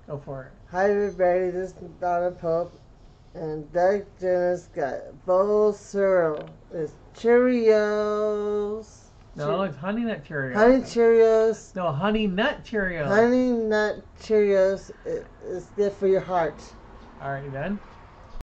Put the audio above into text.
Go for it. Hi everybody, this is Donna Pope, and Doug Jenner's got bowl cereal. It's Cheerios. No, it's Honey Nut Cheerios. Honey Cheerios. No, Honey Nut Cheerios. Honey Nut Cheerios is good for your heart. All right, you done?